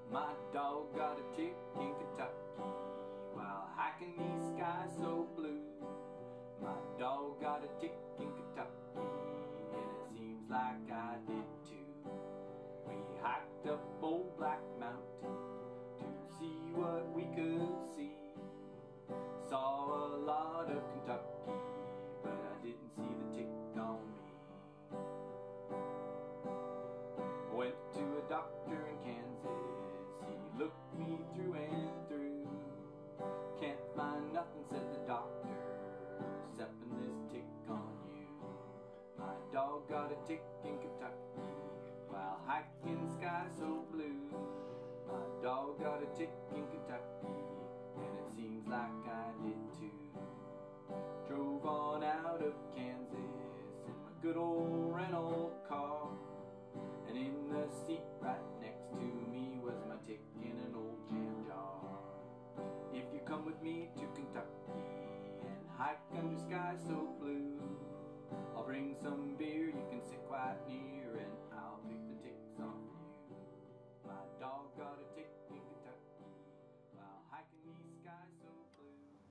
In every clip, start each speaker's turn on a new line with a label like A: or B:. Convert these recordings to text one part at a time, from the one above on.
A: My dog got a tick in Kentucky while hiking these skies so blue. My dog got a tick in Kentucky, and it seems like I did too. We hiked up Old Black Mountain to see what we could see. Saw a lot of Kentucky, but I didn't see the tick on me. Went to a doctor in Kansas, he looked me through and through. Can't find nothing, said the doctor, excepting this tick on you. My dog got a tick in Kentucky while hiking skies so blue. My dog got a tick in Kentucky, and it seems like I did too. Drove on out of Kansas in my good old rental car, and in the seat right next to me was my tick in an old jam jar. If you come with me to Kentucky and hike under skies so blue, I'll bring some beer you can sit quite near, and I'll pick the ticks off you. My dog got a tick in Kentucky while hiking these skies so blue.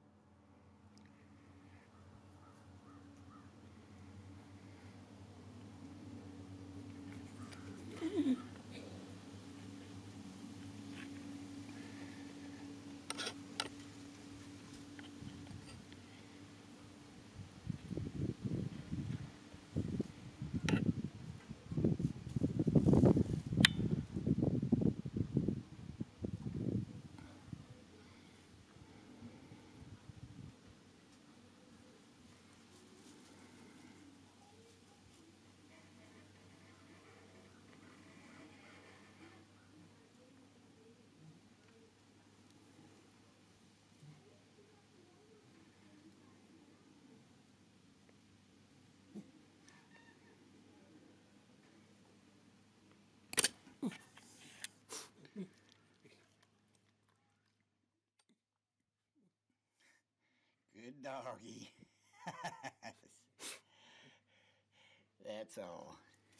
B: Good doggy. That's all.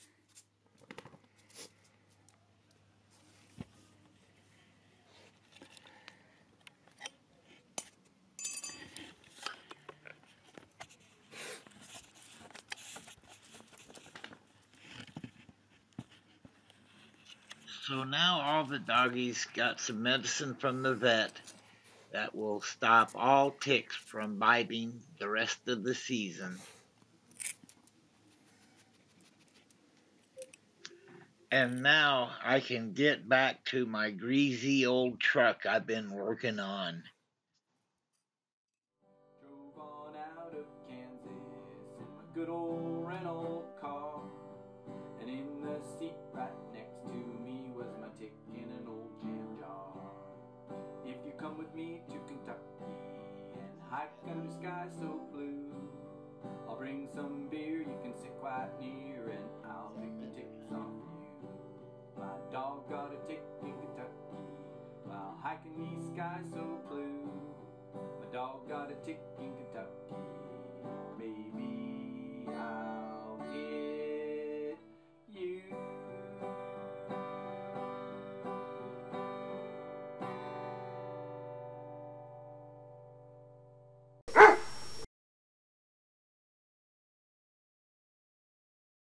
B: So now all the doggies got some medicine from the vet that will stop all ticks from biting the rest of the season. And now I can get back to my greasy old truck I've been working on.
A: Drove on out of Kansas in my good old rental car, and in the seat right next to me was my tick in an old jam jar. If you come with me to Kentucky and hike under skies so blue,